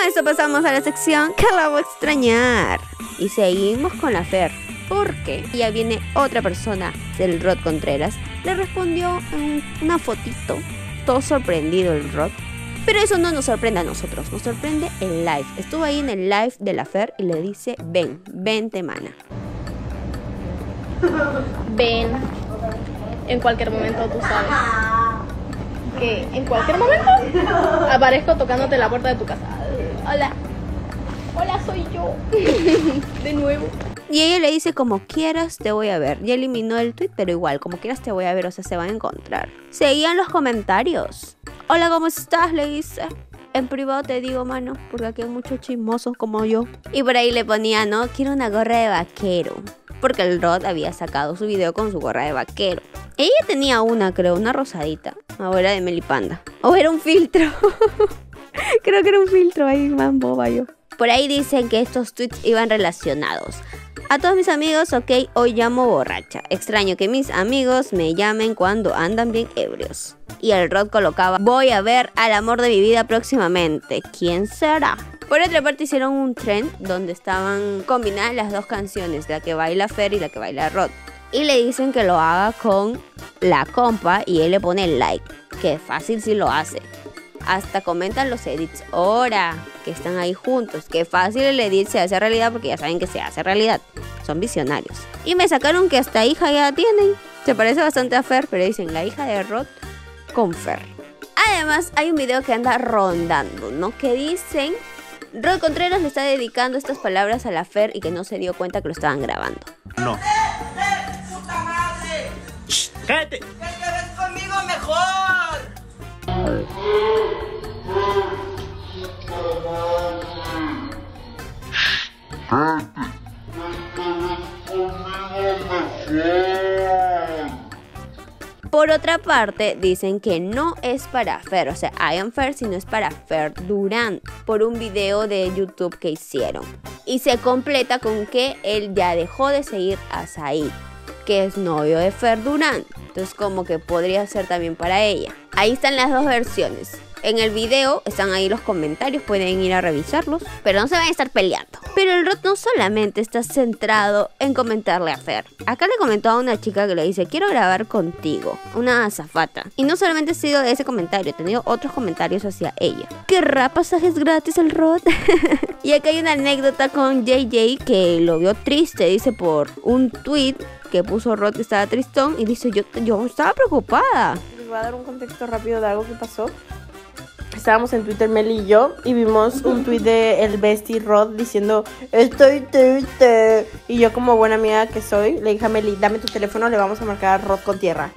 Con esto pasamos a la sección que la voy a extrañar. Y seguimos con la Fer, porque ya viene otra persona del Rod Contreras. Le respondió en una fotito, todo sorprendido el Rod. Pero eso no nos sorprende a nosotros, nos sorprende el live. Estuvo ahí en el live de la Fer y le dice, vente mana. Ven, en cualquier momento tú sabes que en cualquier momento aparezco tocándote la puerta de tu casa. Hola, soy yo. De nuevo. Y ella le dice, como quieras te voy a ver. Ya eliminó el tweet, pero igual, como quieras te voy a ver, o sea, se van a encontrar. Seguían los comentarios. Hola, ¿cómo estás? Le dice. En privado te digo, mano, porque aquí hay muchos chismosos como yo. Y por ahí le ponía, ¿no? Quiero una gorra de vaquero. Porque el Rod había sacado su video con su gorra de vaquero. Ella tenía una, creo, una rosadita. Ahora de Melipanda. O era un filtro. Creo que era un filtro, ahí más boba yo. Por ahí dicen que estos tweets iban relacionados. A todos mis amigos, ok, hoy llamo borracha. Extraño que mis amigos me llamen cuando andan bien ebrios. Y el Rod colocaba, voy a ver al amor de mi vida próximamente. ¿Quién será? Por otra parte hicieron un trend donde estaban combinadas las dos canciones, la que baila Fer y la que baila Rod. Y le dicen que lo haga con la compa y él le pone like. Que fácil si lo hace. Hasta comentan los edits, ahora que están ahí juntos, que fácil el edit se hace realidad porque ya saben que se hace realidad. Son visionarios. Y me sacaron que hasta hija ya tienen. Se parece bastante a Fer, pero dicen la hija de Rod con Fer. Además hay un video que anda rondando, ¿no? Que dicen, Rod Contreras le está dedicando estas palabras a la Fer y que no se dio cuenta que lo estaban grabando. No. ¡Puta madre! Shh, ¡cállate! ¡Que quedes conmigo mejor! Por otra parte, dicen que no es para Fer, o sea, I am Fer, sino es para Fer Durán, por un video de YouTube que hicieron. Y se completa con que él ya dejó de seguir a Said, que es novio de Fer Durán. Entonces como que podría ser también para ella. Ahí están las dos versiones. En el video están ahí los comentarios, pueden ir a revisarlos, pero no se van a estar peleando. Pero el Rod no solamente está centrado en comentarle a Fer. Acá le comentó a una chica que le dice, quiero grabar contigo, una azafata. Y no solamente ha sido ese comentario, he tenido otros comentarios hacia ella. ¿Querrá pasajes gratis el Rod? Y acá hay una anécdota con JJ que lo vio triste, dice, por un tweet que puso Rod que estaba tristón. Y dice, yo estaba preocupada. Les voy a dar un contexto rápido de algo que pasó. Estábamos en Twitter, Meli y yo, y vimos un tweet de el bestie Rod diciendo, estoy triste. Y yo, como buena amiga que soy, le dije a Meli, dame tu teléfono, le vamos a marcar a Rod con tierra.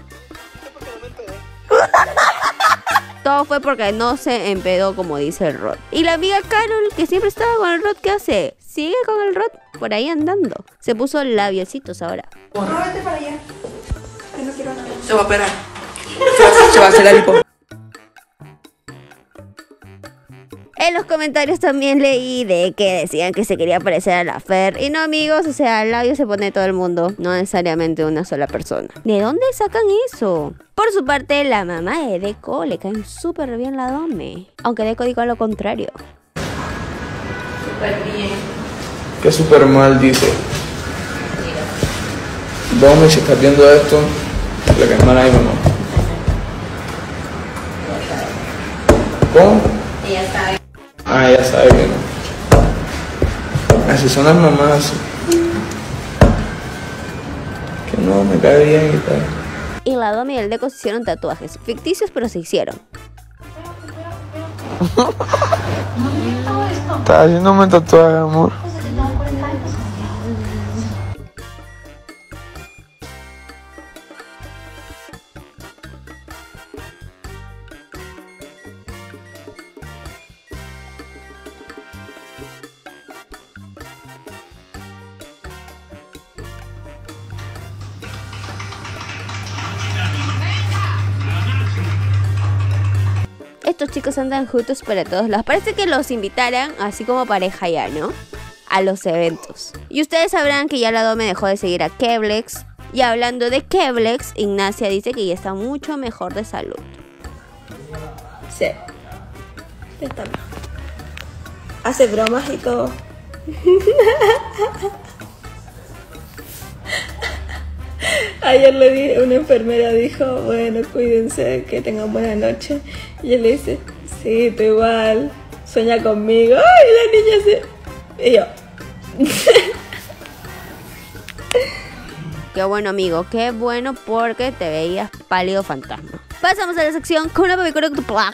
Todo fue porque no se empedó, como dice el Rod. Y la amiga Carol, que siempre estaba con el Rod, ¿qué hace? Sigue con el Rod por ahí andando. Se puso labiecitos ahora. No, vete para allá. Yo no quiero nada. Se va a operar. Se va a hacer la lipo. En los comentarios también leí de que decían que se quería parecer a la Fer. Y no, amigos, o sea, al labio se pone todo el mundo, no necesariamente una sola persona. ¿De dónde sacan eso? Por su parte, la mamá de Deco le cae súper bien la Dome. Aunque Deco dijo lo contrario. Súper bien. Que súper mal, dice. Dome, si estás viendo esto, lo que es mal ahí, mamá. ¿Cómo? Ella sabe. Ah, ya sabe que no. Así son las mamás. Que no, me cae bien y tal. Y la Dome y el Deco se hicieron tatuajes. Ficticios, pero se hicieron. Estaba haciéndome un tatuaje, amor. Estos chicos andan juntos para todos lados. Parece que los invitaran, así como pareja ya, ¿no? A los eventos. Y ustedes sabrán que ya la Dome dejó de seguir a Keblex. Y hablando de Keblex, Ignacia dice que ya está mucho mejor de salud. Sí. Está bien. hace bromas y todo. Ayer le dije, una enfermera dijo, bueno, cuídense, que tengan buena noche. Y él le dice, sí, tú igual, sueña conmigo. Ay, la niña se... Y yo... Qué bueno, amigo, qué bueno porque te veías pálido fantasma. Pasamos a la sección con una babicura.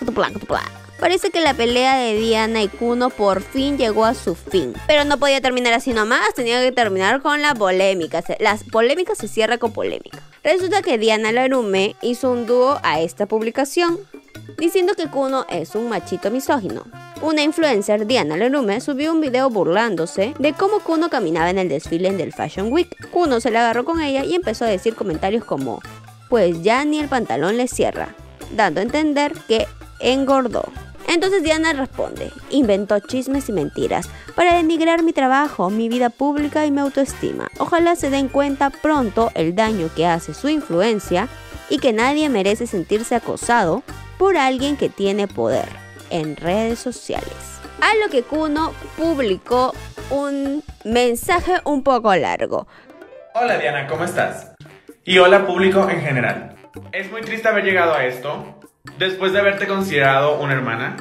Parece que la pelea de Diana y Kuno por fin llegó a su fin. Pero no podía terminar así nomás, tenía que terminar con la polémica. Las polémicas se cierran con polémica. Resulta que Diana Larume hizo un dúo a esta publicación, diciendo que Kuno es un machito misógino. Una influencer, Diana Larume, subió un video burlándose de cómo Kuno caminaba en el desfile del Fashion Week. Kuno se le agarró con ella y empezó a decir comentarios como, pues ya ni el pantalón le cierra, dando a entender que engordó. Entonces Diana responde, inventó chismes y mentiras para denigrar mi trabajo, mi vida pública y mi autoestima. Ojalá se den cuenta pronto el daño que hace su influencia y que nadie merece sentirse acosado por alguien que tiene poder en redes sociales. A lo que Kuno publicó un mensaje un poco largo. Hola Diana, ¿cómo estás? Y hola público en general. Es muy triste haber llegado a esto, después de haberte considerado una hermana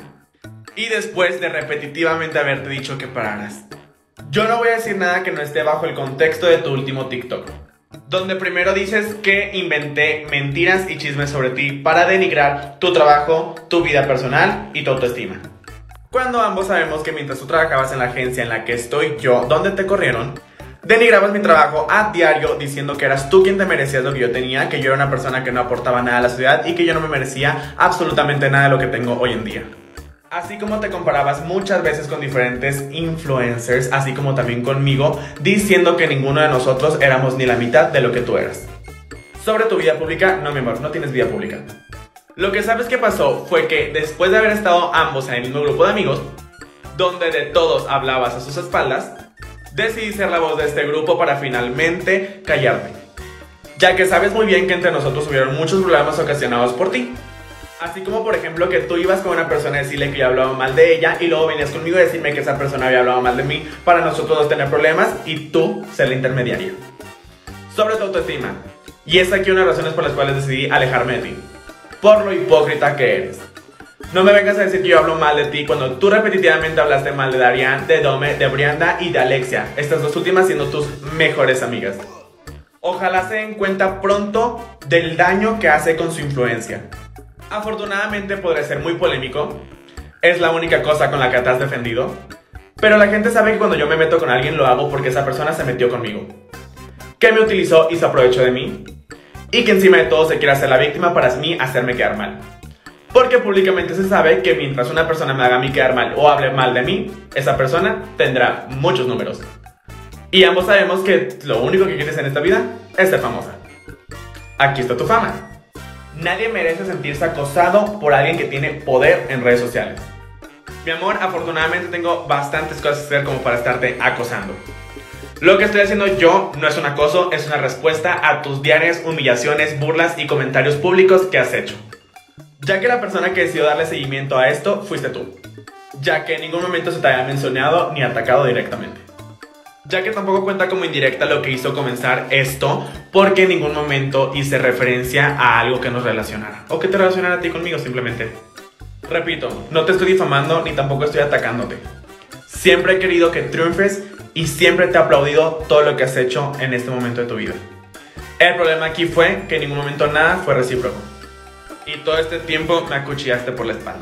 y después de repetitivamente haberte dicho que pararas. Yo no voy a decir nada que no esté bajo el contexto de tu último TikTok, donde primero dices que inventé mentiras y chismes sobre ti para denigrar tu trabajo, tu vida personal y tu autoestima. Cuando ambos sabemos que mientras tú trabajabas en la agencia en la que estoy yo, donde te corrieron, denigrabas mi trabajo a diario diciendo que eras tú quien te merecías lo que yo tenía, que yo era una persona que no aportaba nada a la sociedad y que yo no me merecía absolutamente nada de lo que tengo hoy en día. Así como te comparabas muchas veces con diferentes influencers, así como también conmigo, diciendo que ninguno de nosotros éramos ni la mitad de lo que tú eras. Sobre tu vida pública, no mi amor, no tienes vida pública. Lo que sabes que pasó fue que después de haber estado ambos en el mismo grupo de amigos, donde de todos hablabas a sus espaldas, decidí ser la voz de este grupo para finalmente callarte, ya que sabes muy bien que entre nosotros hubieron muchos problemas ocasionados por ti. Así como por ejemplo que tú ibas con una persona a decirle que yo hablaba mal de ella y luego venías conmigo a decirme que esa persona había hablado mal de mí para nosotros dos tener problemas y tú ser la intermediaria. Sobre tu autoestima, y es aquí una de las razones por las cuales decidí alejarme de ti, por lo hipócrita que eres. No me vengas a decir que yo hablo mal de ti cuando tú repetitivamente hablaste mal de Darian, de Dome, de Brianda y de Alexia, estas dos últimas siendo tus mejores amigas. Ojalá se den cuenta pronto del daño que hace con su influencia. Afortunadamente podré ser muy polémico, es la única cosa con la que te has defendido, pero la gente sabe que cuando yo me meto con alguien lo hago porque esa persona se metió conmigo, que me utilizó y se aprovechó de mí, y que encima de todo se quiere hacer la víctima para mí hacerme quedar mal. Porque públicamente se sabe que mientras una persona me haga a mí quedar mal o hable mal de mí, esa persona tendrá muchos números. Y ambos sabemos que lo único que quieres en esta vida es ser famosa. Aquí está tu fama. Nadie merece sentirse acosado por alguien que tiene poder en redes sociales. Mi amor, afortunadamente tengo bastantes cosas que hacer como para estarte acosando. Lo que estoy haciendo yo no es un acoso, es una respuesta a tus diarias humillaciones, burlas y comentarios públicos que has hecho. Ya que la persona que decidió darle seguimiento a esto fuiste tú, ya que en ningún momento se te había mencionado ni atacado directamente. Ya que tampoco cuenta como indirecta lo que hizo comenzar esto, porque en ningún momento hice referencia a algo que nos relacionara, o que te relacionara a ti conmigo simplemente. Repito, no te estoy difamando ni tampoco estoy atacándote. Siempre he querido que triunfes y siempre te he aplaudido todo lo que has hecho en este momento de tu vida. El problema aquí fue que en ningún momento nada fue recíproco. Y todo este tiempo me acuchillaste por la espalda.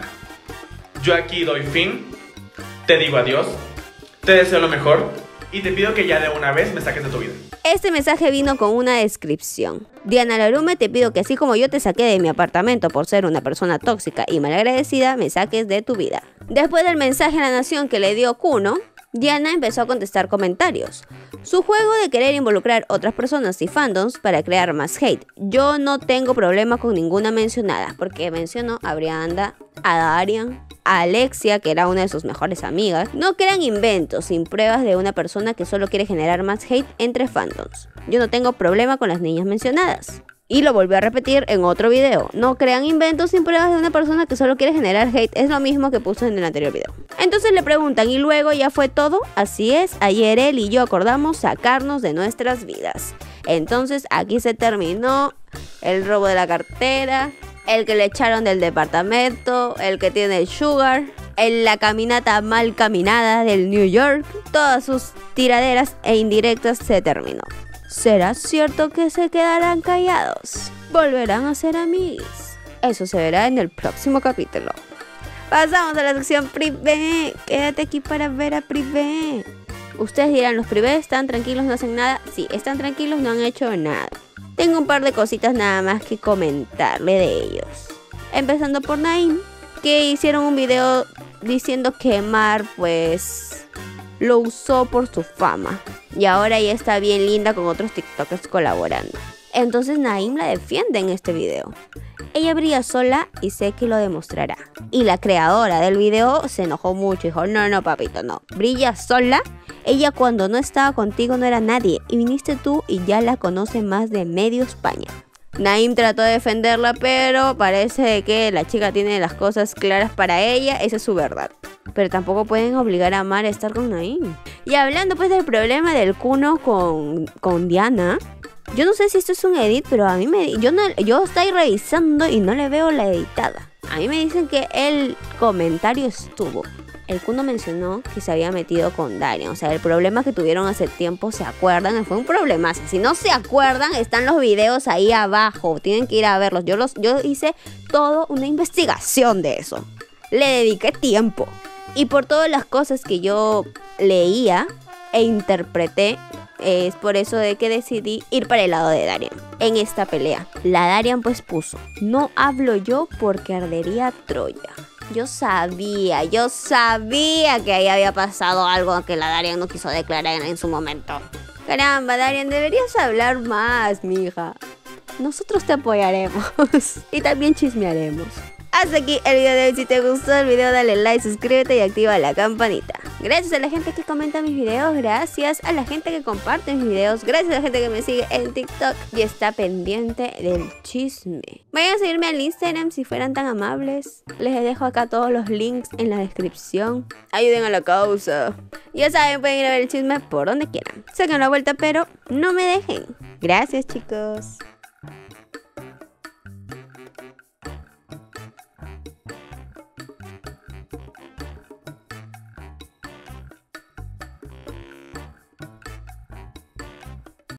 Yo aquí doy fin, te digo adiós, te deseo lo mejor y te pido que ya de una vez me saques de tu vida. Este mensaje vino con una descripción. Diana Larume, te pido que así como yo te saqué de mi apartamento por ser una persona tóxica y malagradecida, me saques de tu vida. Después del mensaje a la nación que le dio Kuno, Diana empezó a contestar comentarios. Su juego de querer involucrar otras personas y fandoms para crear más hate. Yo no tengo problema con ninguna mencionada, porque mencionó a Brianda, a Darian, a Alexia, que era una de sus mejores amigas. No crean inventos sin pruebas de una persona que solo quiere generar más hate entre fandoms. Yo no tengo problema con las niñas mencionadas. Y lo volvió a repetir en otro video. No crean inventos sin pruebas de una persona que solo quiere generar hate. Es lo mismo que puso en el anterior video. Entonces le preguntan, ¿y luego ya fue todo? Así es, ayer él y yo acordamos sacarnos de nuestras vidas. Entonces aquí se terminó el robo de la cartera, el que le echaron del departamento, el que tiene el sugar, la caminata mal caminada del New York. Todas sus tiraderas e indirectas se terminó. ¿Será cierto que se quedarán callados? ¿Volverán a ser amigos? Eso se verá en el próximo capítulo. Pasamos a la sección privé. Quédate aquí para ver a privé. Ustedes dirán, ¿los privés están tranquilos, no hacen nada? Sí, están tranquilos, no han hecho nada. Tengo un par de cositas nada más que comentarle de ellos. Empezando por Naim, que hicieron un video diciendo que Mar pues lo usó por su fama. Y ahora ya está bien linda con otros tiktokers colaborando. Entonces Naim la defiende en este video. Ella brilla sola y sé que lo demostrará. Y la creadora del video se enojó mucho y dijo, no papito, no. Brilla sola. Ella cuando no estaba contigo no era nadie. Y viniste tú y ya la conoce más de medio España. Naim trató de defenderla, pero parece que la chica tiene las cosas claras para ella. Esa es su verdad. Pero tampoco pueden obligar a Mar a estar con Naim. Y hablando pues del problema del Kuno con Diana. Yo no sé si esto es un edit, pero a mí yo estoy revisando y no le veo la editada. A mí me dicen que el comentario estuvo. El Kuno mencionó que se había metido con Darian. O sea, el problema que tuvieron hace tiempo, ¿se acuerdan? Fue un problema. Si no se acuerdan, están los videos ahí abajo. Tienen que ir a verlos. Yo hice toda una investigación de eso. Le dediqué tiempo. Y por todas las cosas que yo leía e interpreté, es por eso de que decidí ir para el lado de Darian en esta pelea. La Darian pues puso, no hablo yo porque ardería Troya. Yo sabía que ahí había pasado algo que la Darian no quiso declarar en su momento. Caramba, Darian, deberías hablar más, mija. Nosotros te apoyaremos y también chismearemos. Hasta aquí el video de hoy. Si te gustó el video, dale like, suscríbete y activa la campanita. Gracias a la gente que comenta mis videos, gracias a la gente que comparte mis videos, gracias a la gente que me sigue en TikTok y está pendiente del chisme. Vayan a seguirme al Instagram si fueran tan amables. Les dejo acá todos los links en la descripción. Ayuden a la causa. Ya saben, pueden ir a ver el chisme por donde quieran. Saquen la vuelta, pero no me dejen. Gracias, chicos.